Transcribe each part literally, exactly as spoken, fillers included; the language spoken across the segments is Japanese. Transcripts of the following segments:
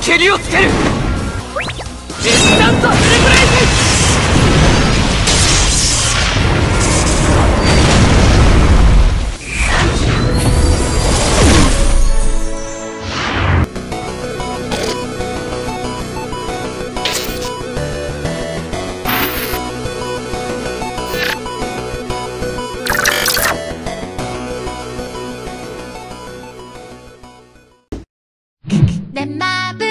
けりをつける。エスタントフルブレイズ。 電マブ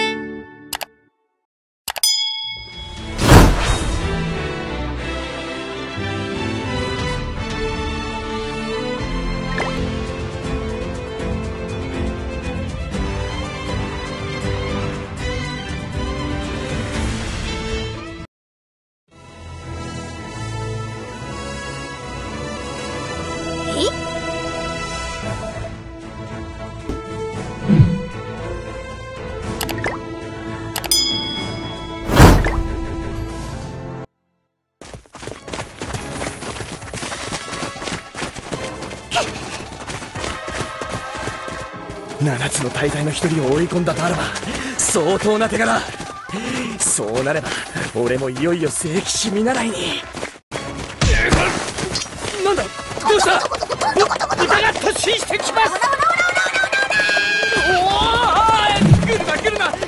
七つの大罪の一人を追い込んだとあらば相当な手柄。そうなれば俺もいよいよ聖騎士見習いに。なんだ、どうした。豚が突進してきます。おお、来るな来るな来るな。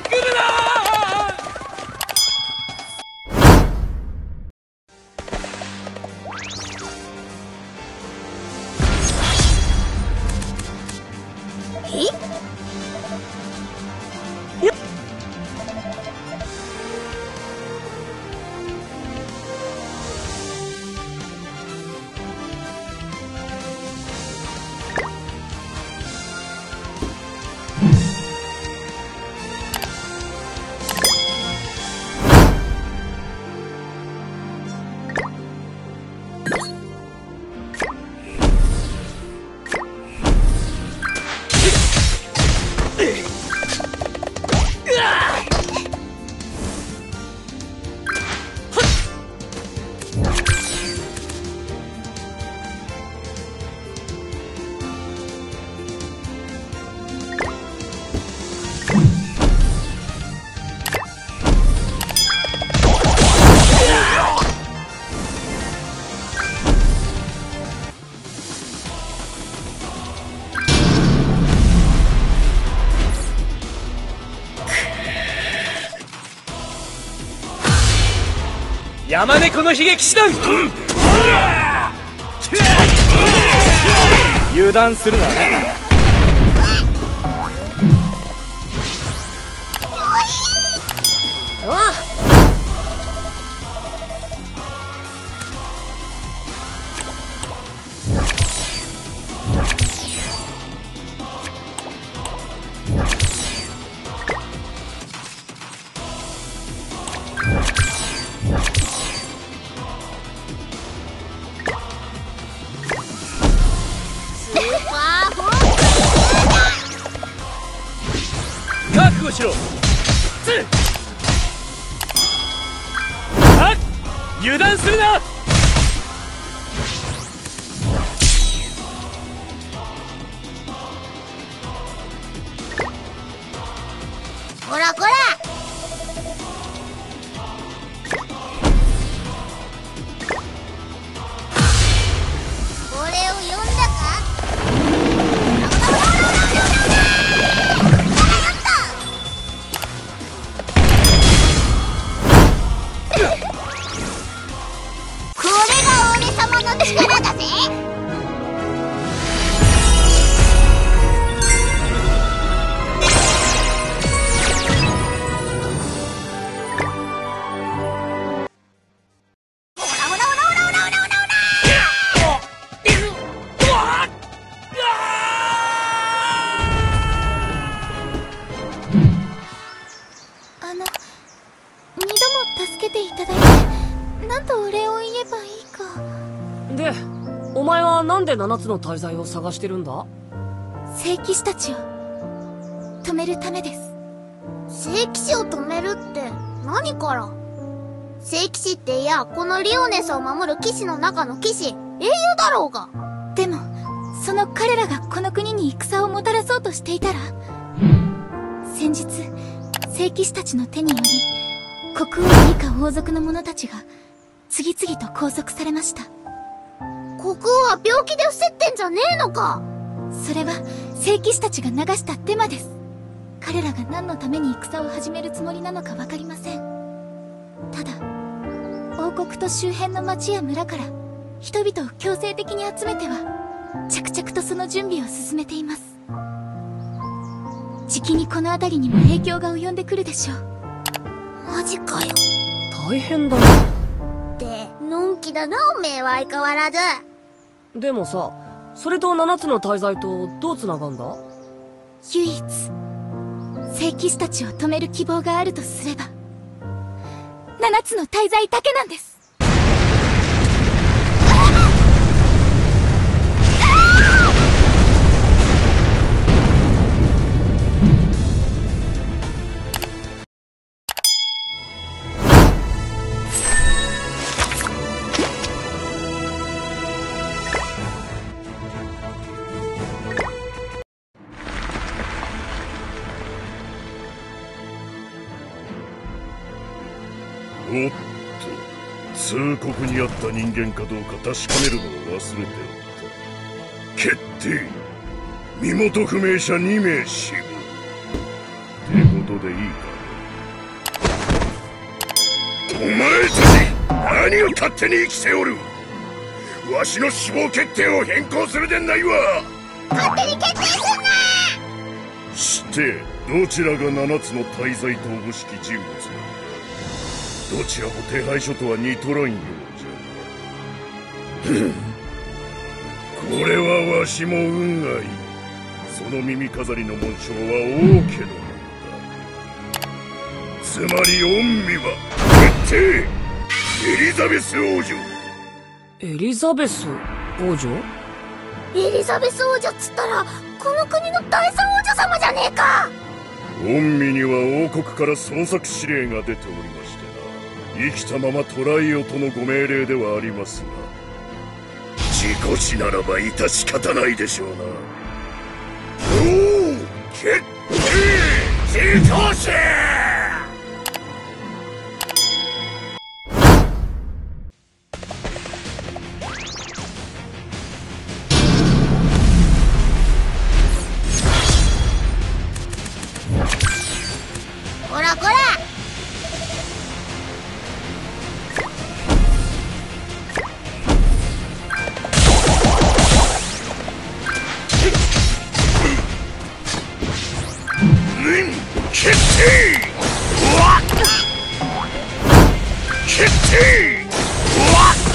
山猫の悲劇師団、うん、油断するな。覚悟しろ。あっ、油断するな。 こらこら。これを呼んだか。力だぜ。あの、二度も助けていただいて、なんとお礼を言えばいいか。 で、お前はなんで七つの大罪を探してるんだ？ 聖騎士たちを止めるためです。聖騎士を止めるって何から？聖騎士っていや、このリオネスを守る騎士の中の騎士、英雄だろうが。でもその彼らがこの国に戦をもたらそうとしていたら、先日聖騎士たちの手により、国王以下王族の者たちが次々と拘束されました。国王は病気で伏せってんじゃねえのか。それは聖騎士たちが流したデマです。彼らが何のために戦を始めるつもりなのか分かりません。ただ王国と周辺の町や村から人々を強制的に集めては着々とその準備を進めています。じきにこの辺りにも影響が及んでくるでしょう。マジかよ。 大変だな。 ってのんきだなおめえは相変わらず。 でもさ、それと七つの大罪とどう繋がんだ？ 唯一聖騎士たちを止める希望があるとすれば七つの大罪だけなんです。 おっと、通告にあった人間かどうか確かめるのを忘れておった。決定、身元不明者にめい死亡ってことでいいか。お前たち何を勝手に生きておる。わしの死亡決定を変更するでないわ。 勝手に決定すんな。 してどちらが七つの大罪とおぼしき人物だ。どちらも手配書とは似とらんようじゃ。これはわしも運がいい。その耳飾りの紋章は王家のものだ。つまり御身は決定、エリザベス王女。 エリザベス王女？ エリザベス王女っつったらこの国の第三王女様じゃねえか。 御身には王国から捜索指令が出ておりましてな。生きたまま捕らえよとのご命令ではありますが、事故死ならば致し方ないでしょうな。おお、決定、自動車。 こらこら。 決定！うわっ！決定！うわっ！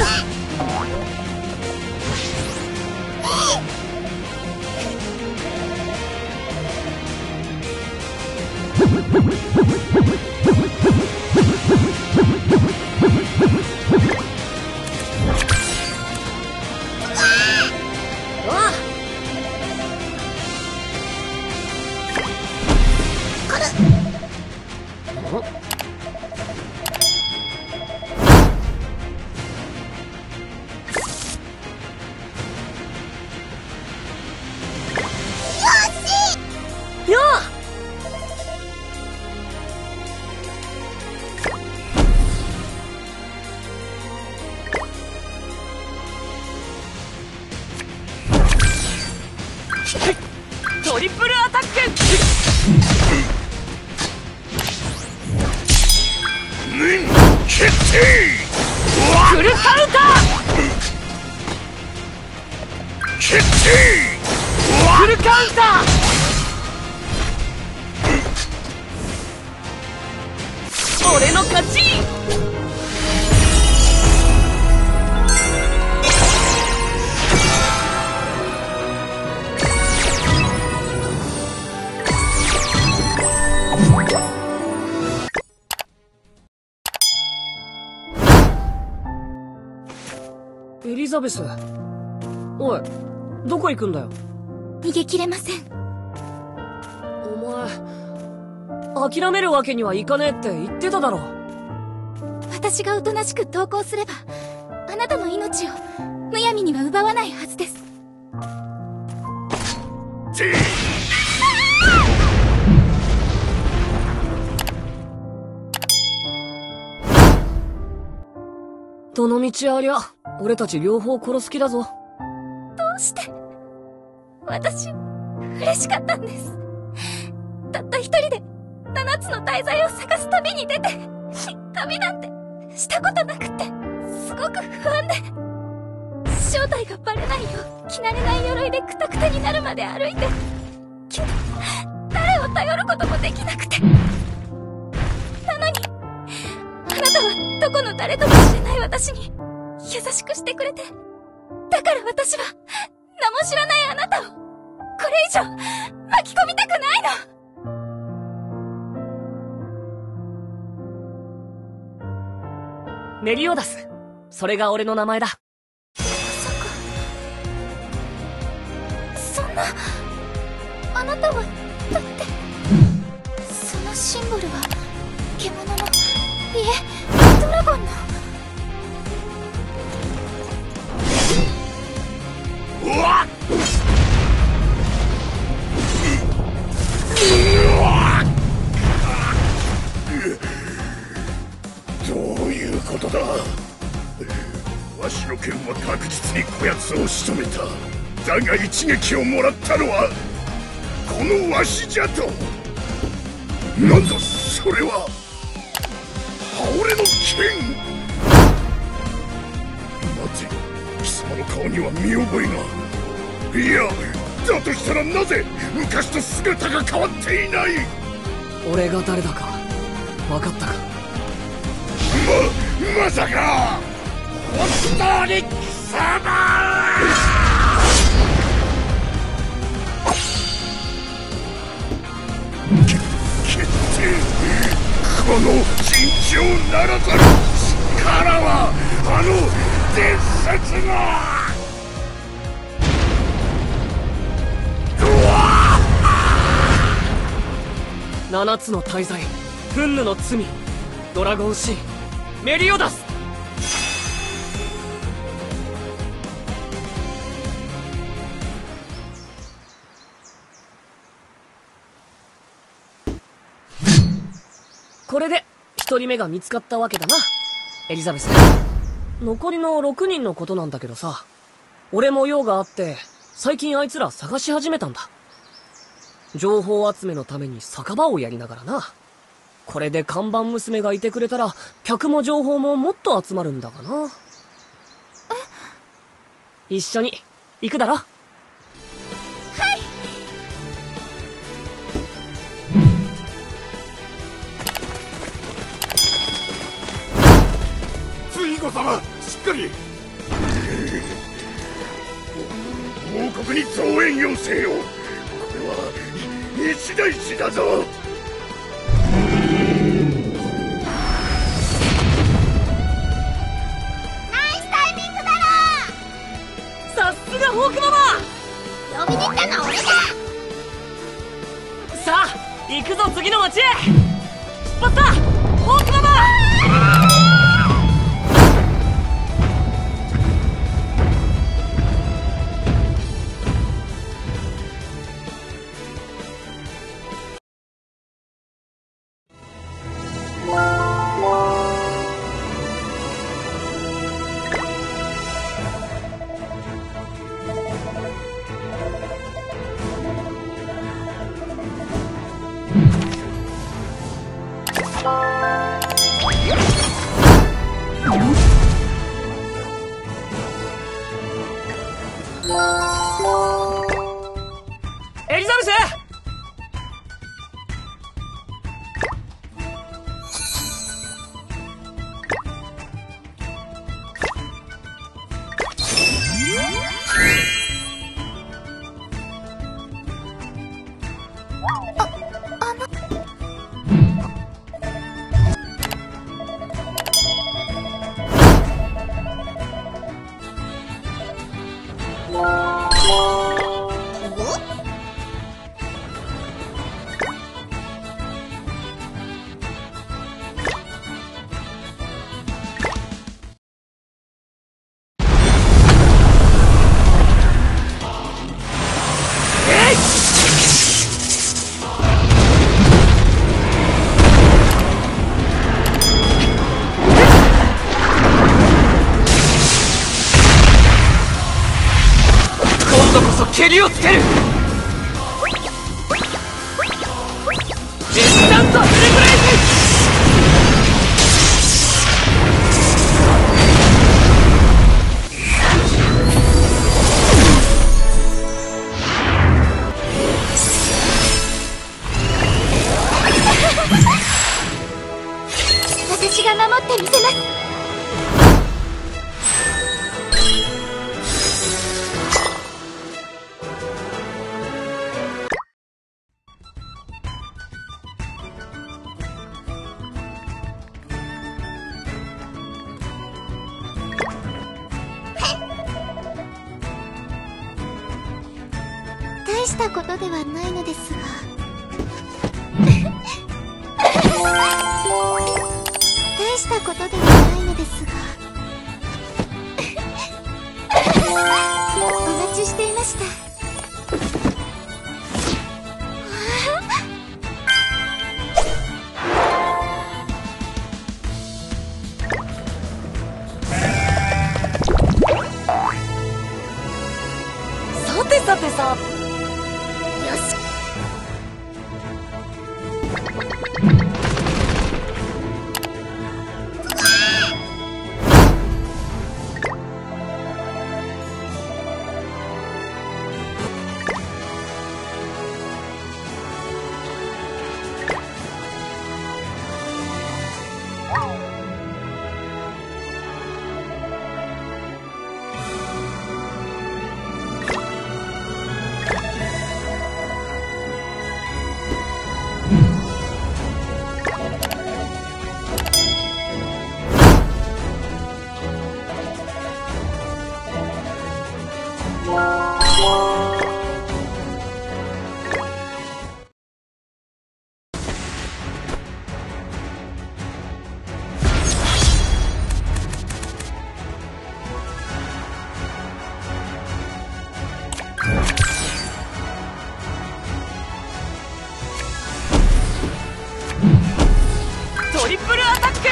トリプルアタック！ 決定！ フルカウンター！ 決定！ フルカウンター！俺の勝ち！エリザベス、おい、どこ行くんだよ。 逃げ切れません。 お前諦めるわけにはいかねえって言ってただろ。 私がおとなしく投降すればあなたの命をむやみには奪わないはずです。 どの道ありゃ、俺たち両方殺す気だぞ。 どうして？私、嬉しかったんです。たった一人で、七つの大罪を探す旅に出て、旅なんて、したことなくって、すごく不安で。正体がバレないよう、着慣れない鎧でクタクタになるまで歩いて、けど、誰を頼ることもできなくて。なのに、あなたはどこの誰とも知れない私に、優しくしてくれて。だから私は、名も知らないあなたを、これ以上、巻き込みたくないの。 メリオダス。それが俺の名前だ。 まさか。そんな、あなたは、だって、そのシンボルは、獣の、いえ、ドラゴンの。 うわっどういうことだ。わしの剣は確実にこやつを仕留めた。だが一撃をもらったのはこのわしじゃと。なんだそれは。俺の剣。待て、貴様の顔には見覚えが。いや、だとしたらなぜ昔と姿が変わっていない。 俺が誰だか分かったか。 ま、まさか本当に貴様。け、決定この尋常ならざる力はあの伝説の七つの大罪、憤怒の罪、ドラゴンシーン、メリオダス。これで一人目が見つかったわけだな、エリザベス。残りのろくにんのことなんだけどさ、俺も用があって最近あいつら探し始めたんだ。情報集めのために酒場をやりながらな。これで看板娘がいてくれたら客も情報ももっと集まるんだがな。え？一緒に行くだろ。はい。 ツイゴ様、しっかり。王国に増援要請を。これは一大事だぞ。 ナイスタイミングだろ。 さすがホークママ。 呼びに行ったのは俺だ。 さあ行くぞ、次の街へ。出発だホークママ。エリザベス。 エスタントフレブレイ私が守ってみせます。大したことではないのですが大したことではないのですがお待ちしていました。 さてさてさ。 よし。 トリプルアタック。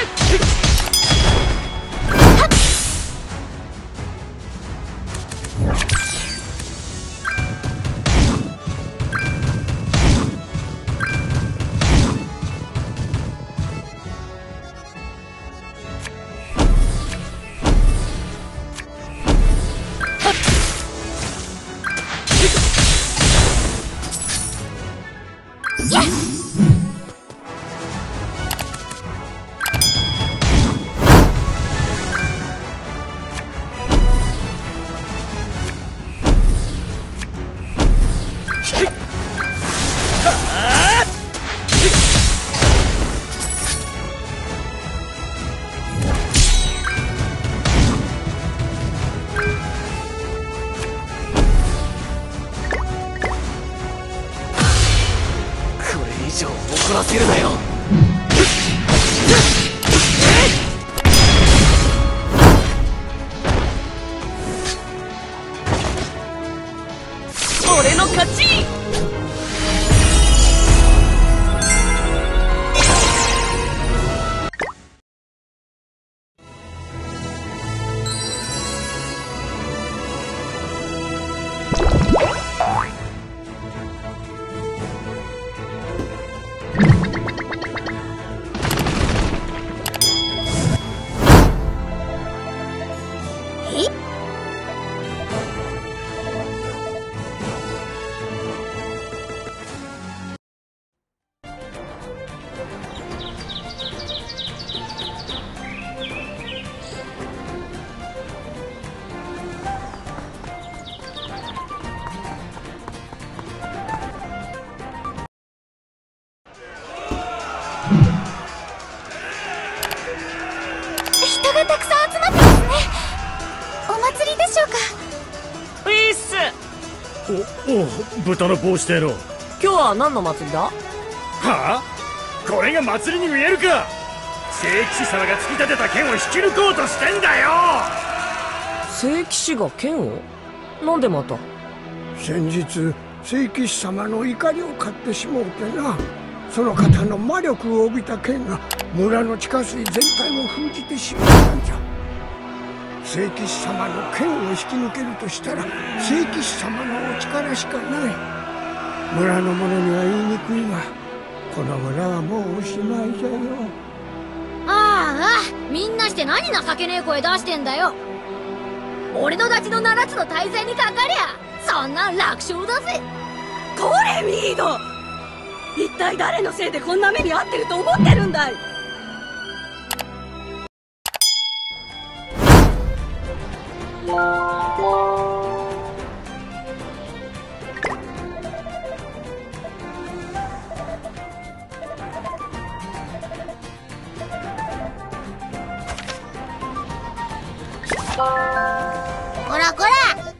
以上怒らせるなよ。俺の勝ち。 人がたくさん集まってますね。お祭りでしょうか。 いいっす。 お、おう、豚の帽子での。 今日は何の祭りだ？ はあ？これが祭りに見えるか。聖騎士様が突き立てた剣を引き抜こうとしてんだよ。 聖騎士が剣を？なんでまた？ 先日聖騎士様の怒りを買ってしもうてな。その方の魔力を帯びた剣が村の地下水全体を封じてしまったんじゃ。聖騎士様の剣を引き抜けるとしたら聖騎士様のお力しかない。村の者には言いにくいがこの村はもうおしまいじゃよ。 ああ、みんなして何情けねえ声出してんだよ。俺のダチのななつの大罪にかかりゃそんなん楽勝だぜ。 これミード、一体誰のせいでこんな目に遭ってると思ってるんだい。 こらこら。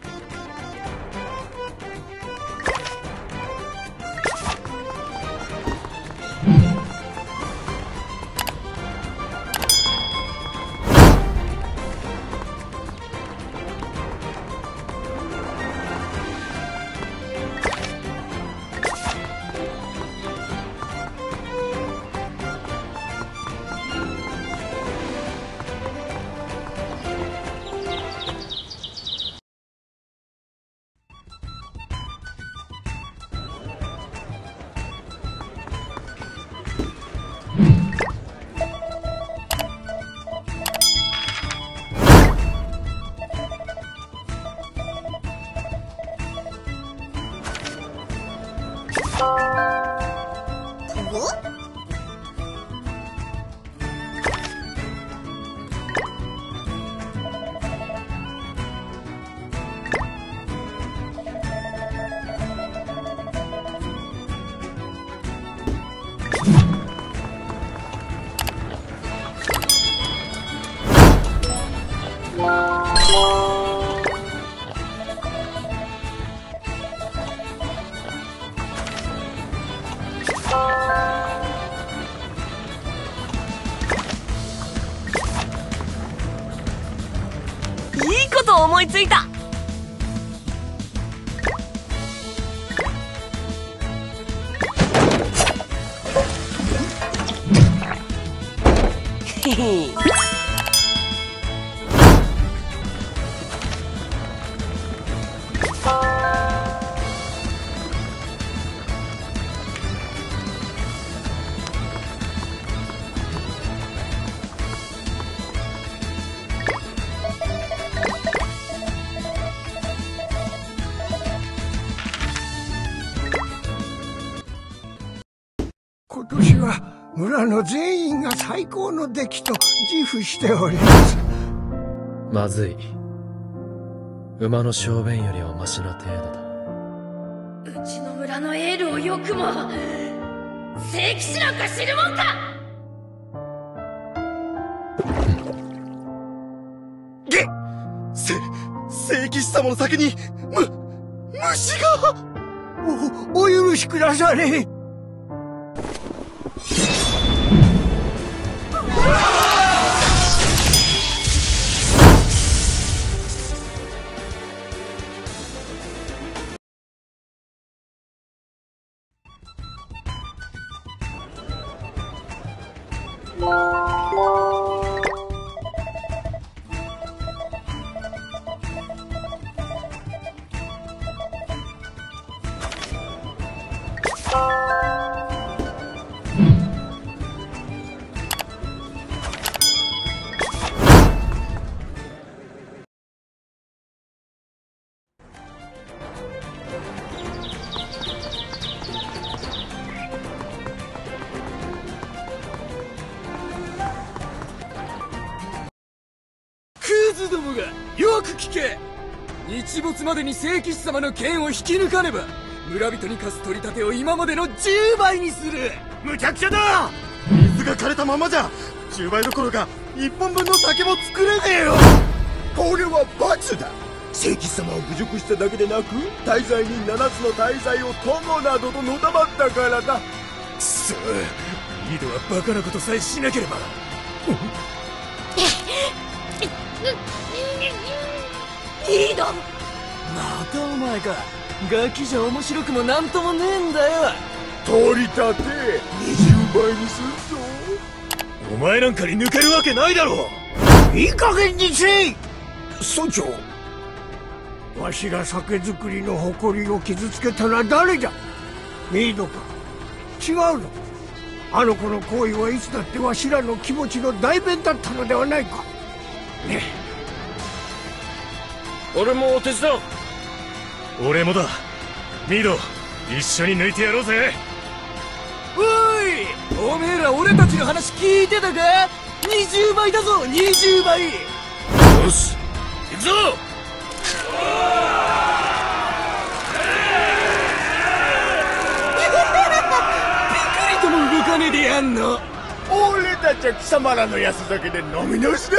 いいこと思いついた。へへ。 今年は村の全員が最高の出来と自負しております。 まずい。馬の小便よりはマシな程度だ。 うちの村のエールをよくも聖騎士なんか知るもんか。 げっせ聖騎士様の先にむ虫が。 お、お許しくだされ。 クズどもがよく聞け。日没までに聖騎士様の剣を引き抜かねば村人に課す取り立てを今までのじゅうばいにする。 むちゃくちゃだ。 水が枯れたままじゃじゅうばいどころかいっぽんぶんの酒も作れねえよ。 これは罰だ。聖騎士様を侮辱しただけでなく大罪人ななつの大罪を友などとのたまったからだ。 くそ、リードはバカなことさえしなければ。 リード、 またお前か。ガキじゃ面白くもなんともねえんだよ。 取り立てにじゅうばいにするぞ。 お前なんかに抜けるわけないだろう。 いい加減にせい。 村長、 わしが酒造りの誇りを傷つけたのは誰じゃ。ミードか。違うの。 あの子の行為はいつだってわしらの気持ちの代弁だったのではないか。ね。 俺も手伝う。 俺もだ。ミド、一緒に抜いてやろうぜ。 おい、おめえら俺たちの話聞いてたか？にじゅうばいだぞ、にじゅうばい。 よし、行くぞ。 ピクリとも動かねえでやんの。 俺たちは貴様らの安酒で飲み直しだ。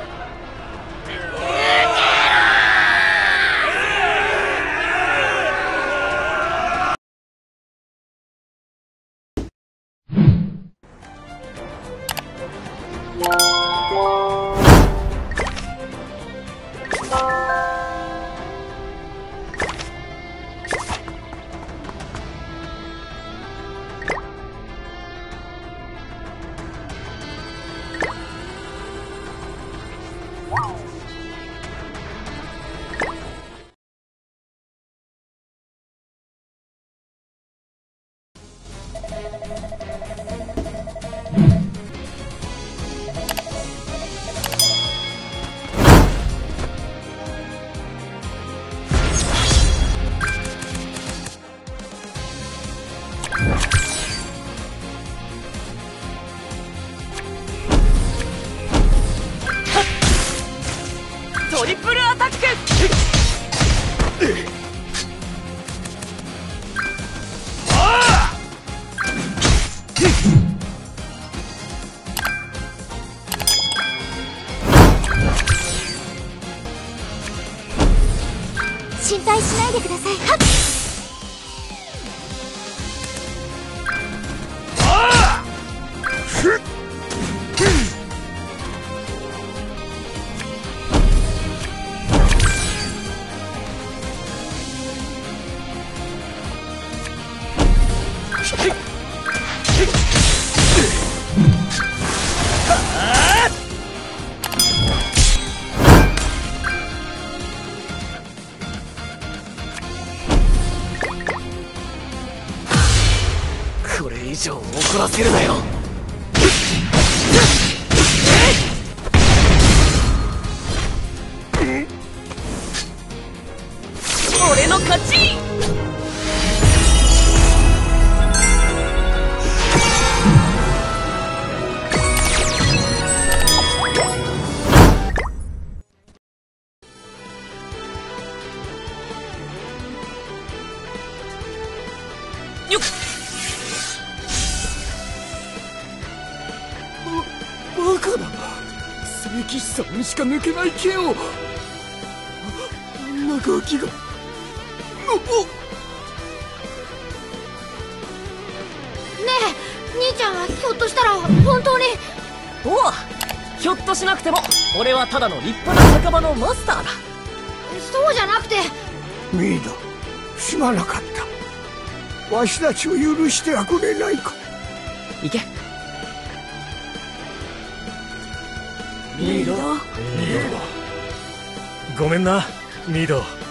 トリプルアタック。 心配しないでください。はっ。 これ以上怒らせるなよ。俺の勝ち。よっ。 バカだ。聖騎士様にしか抜けない剣を、ああんなガキが。おお。 ねえ、兄ちゃんはひょっとしたら本当に。 おう、ひょっとしなくても俺はただの立派な酒場のマスターだ。 そうじゃなくて。 ミード、すまなかった。わしたちを許してはくれないか。 行け。 ミード。 ごめんな、ミド。